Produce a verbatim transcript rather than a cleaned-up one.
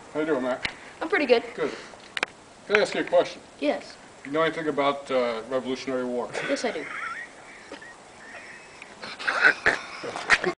How you doing, Matt? I'm pretty good. Good. Can I ask you a question? Yes. You know anything about uh, Revolutionary War? Yes, I do.